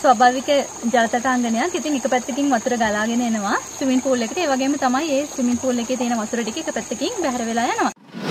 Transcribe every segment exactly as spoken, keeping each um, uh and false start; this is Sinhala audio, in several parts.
ස්වාභාවික ජල තටාංගනයක්. ඉතින් එක පැත්තකින් වතුර ගලාගෙන එනවා ස්විමින් pool එකට. ඒ වගේම තමයි මේ ස්විමින් pool එකේ තියෙන වතුර ටික එක පැත්තකින් බැහැර වෙලා යනවා.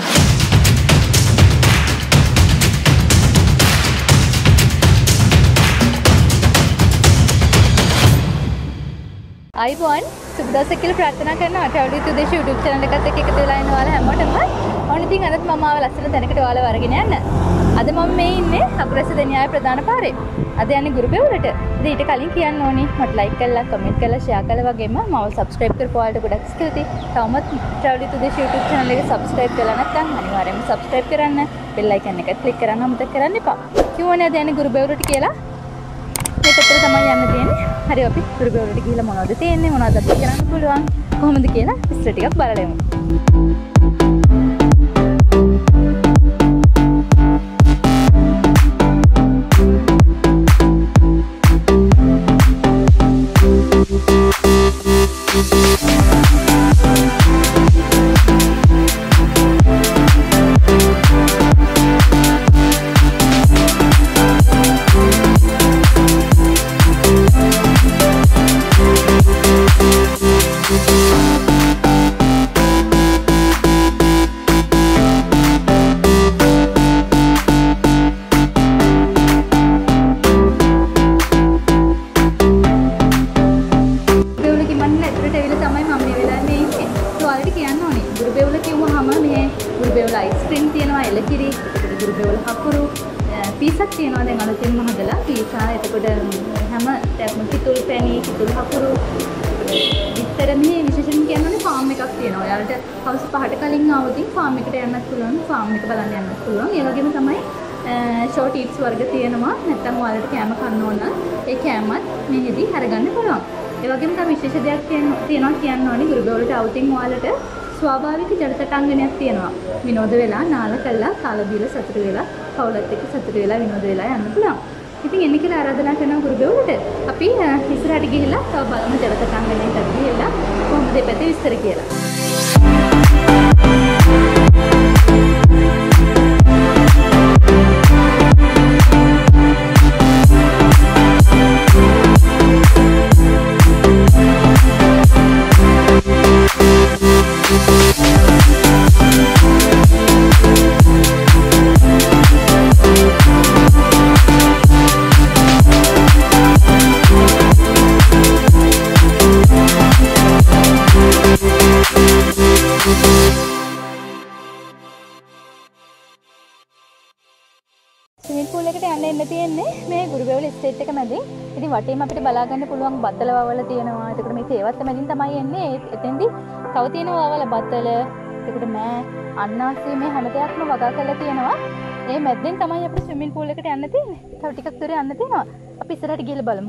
අයිබෝන් සුබ දවසක් කියලා ප්‍රාර්ථනා කරනවා. Travel with Udesha YouTube channel එකත් එක්ක එකතු වෙලා ඉන්න ඔයාලා හැමෝටම. ඕන ඉතින් අදත් මම ආව ලස්සන තැනකට ඔයාලා වරගෙන යන්න. අද මම මේ ඉන්නේ අකුරැස්ස දෙනියාවේ ප්‍රධාන පාරේ. අද යන්නේ ගුරුපෙවුලට. ඉතින් ඊට කලින් කියන්න ඕනේ මට like කරලා, comment කරලා, share කරලා වගේම මාව subscribe කරපු ඔයාලට ගොඩක් ස්තුතියි. තවමත් travel with Udesha YouTube channel එක subscribe කරලා නැත්නම් අනිවාර්යයෙන්ම subscribe කරන්න. bell icon එක click කරන්න අමතක කරන්න එපා. කිව්වනේ අද යන්නේ ගුරුපෙවුලට කියලා. මේ පැත්තට තමයි යන්න තියෙන්නේ. හරි අපි ගුරුපෙවුලට ගිහිල්ලා මොනවද තියෙන්නේ, මොනවද අපි කරන්න පුළුවන්, කොහොමද කියලා විස්තර ටිකක් බලලා යමු. අයිස්ක්‍රීම් තියෙනවා, එළකිරි, ගුරුපෙවුල හකුරු, පීසක් තියෙනවා දැන් අලුතින්ම හදලා. පීසා එතකොට හැම ටැක්ම කිතුල් පැණි, කිතුල් හකුරු. විතර මේ විශේෂයෙන් කියන්නේ ෆාම් එකක් තියෙනවා. ඔයාලට හවස් පහට කලින් ආවොතින් ෆාම් එකට යන්නත් පුළුවන්, ෆාම් එක බලන්න යන්නත් පුළුවන්. ඒ වගේම තමයි ෂෝට් ඊට්ස් වර්ග තියෙනවා. නැත්නම් ඔයාලට කෑම කන්න ඕන ඒ කෑමත් මෙහෙදි අරගන්න පුළුවන්. ඒ වගේම තමයි විශේෂ දෙයක් තියෙනවා කියන්න ඕනේ ගුරුපෙවුලට આવුතින් ඔයාලට ස්වාභාවික ජල තටාංගනයක් තියෙනවා. විනෝද වෙලා, නාල කළා, කාලා බීලා සතුටු වෙලා, පවුලත් එක්ක සතුටු වෙලා විනෝද වෙලා යන්න පුළුවන්. ඉතින් එන්න කියලා ආරාධනා කරනවා ගුරුපෙවුලට. අපි ඉස්සරහට ගිහිල්ලා තව බලමු ජල තටාංගනයට ගිහිල්ලා කොහොමද දෙපැත්තේ විස්තර කියලා. ස්විමින් pool එකට යන්න එන්න තියෙන්නේ මේ ගුරුපෙවුල ස්ටේට් එක මැදින්. ඉතින් වටේම අපිට බලා ගන්න පුළුවන් බතල වවල තියෙනවා. එතකොට මේ තේවත්ත මැදින් තමයි එන්නේ. එතෙන්දි තව තියෙනවා වවල බතල. එතකොට මෑ අන්නාසී මේ හැම දෙයක්ම වගා කරලා තියෙනවා. මේ මැද්දෙන් තමයි අපිට ස්විමින් pool එකට යන්න තියෙන්නේ. තව ටිකක් දුර යන්න තියෙනවා. අපි ඉස්සරහට ගිහලා බලමු.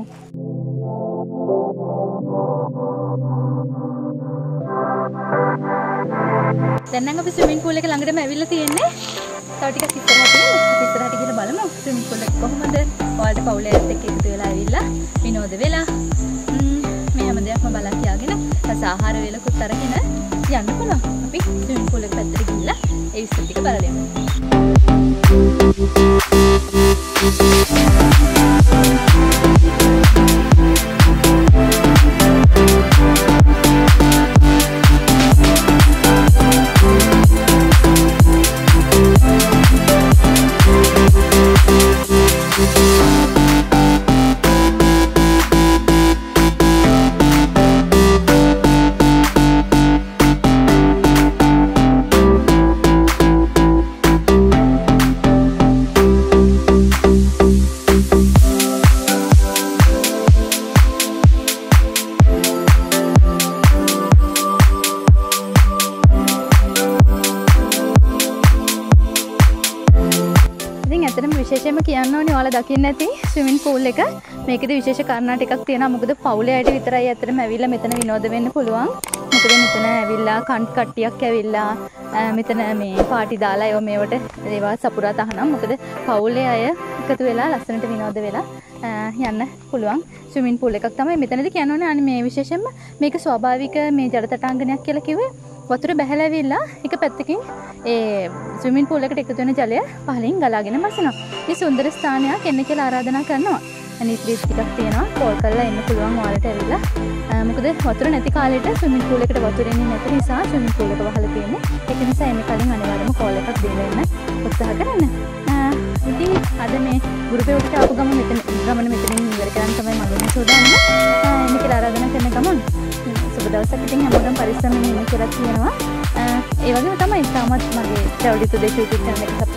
දැන් නම් අපි ස්විමින් pool එක ළඟටම ඇවිල්ලා තියෙන්නේ. තව ටිකක් ඉස්සරහට යමු. අපි ඉස්සරහට ගිහලා බලමු ස්විමින් pool එක කොහොමද. ඔයාලට පවුලේ ඇත් එක්ක එකතු වෙලා ඇවිල්ලා විනෝද වෙලා මේ හැම දෙයක්ම බලා කියාගෙන රස ආහාර වේලකුත් අරගෙන යන්න පුළුවන්. අපි ස්විමින් pool එක පැත්තට ගිහලා ඒ විස්තර ටික බලලා යමු. විශේෂයෙන්ම කියන්න ඕනේ ඔයාලා දකින්න ඇති ස්විමින් pool එක. මේකෙදි විශේෂ කාරණා ටිකක් තියෙනවා. මොකද පවුලේ අයට විතරයි ඇත්තටම ඇවිල්ලා මෙතන විනෝද වෙන්න පුළුවන්. මොකද මෙතන ඇවිල්ලා කන් කට්ටියක් ඇවිල්ලා මෙතන මේ පාටි දාලා ඒව මේවට ඒවා සපුරා තහනම්. මොකද පවුලේ අය එකතු වෙලා ලස්සනට විනෝද වෙලා යන්න පුළුවන් ස්විමින් pool එකක් තමයි මෙතනදී කියන්න ඕනේ. අනේ මේ විශේෂයෙන්ම මේක ස්වාභාවික මේ ජල තටාංගනයක් කියලා කිව්වේ. වතුර බැහැලා ඇවිල්ලා එක පැත්තකින් ඒ ස්විමින් pool එකට එකතු වෙන ජලය පහලින් ගලාගෙන මසනවා. මේ සුන්දර ස්ථානයක් එන්න කියලා ආරාධනා කරනවා. නීති රීති ටිකක් තියෙනවා. කෝල් කරලා එන්න පුළුවන් ඔයාලට ඇවිල්ලා. මොකද වතුර නැති කාලෙට ස්විමින් pool එකට වතුර එන්නේ නැති නිසා ස්විමින් pool එක වහලා තියෙන්නේ. ඒක නිසා එන්න කලින් අනිවාර්යයෙන්ම කෝල් එකක් දීලා එන්න උත්සාහ කරන්න. ඉතින් අද මේ ගුරුපෙව්වට ආපු ගම මෙතන ගමන මෙතනින් ඉවර කරන් තමයි මම සෝදාන්නේ. එන්න කියලා ආරාධනා කරන ගමන් සුබ දවසක් ඉතින් හැමෝටම පරිස්සමෙන් ඉන්න කියලා කියනවා. ඒ වගේම තමයි තාමත් මගේ ට්‍රැවල් ඩිටු දෙක YouTube channel එක